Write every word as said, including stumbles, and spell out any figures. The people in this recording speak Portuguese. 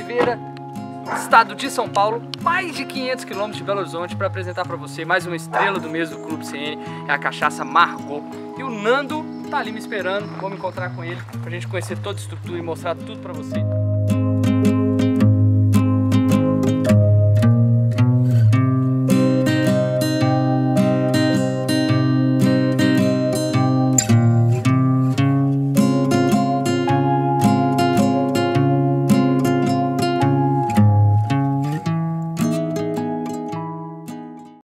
Oliveira, estado de São Paulo, mais de quinhentos quilômetros de Belo Horizonte, para apresentar para você mais uma estrela do mês do Clube C N, é a cachaça Margot. E o Nando tá ali me esperando, vou me encontrar com ele pra gente conhecer toda a estrutura e mostrar tudo para você.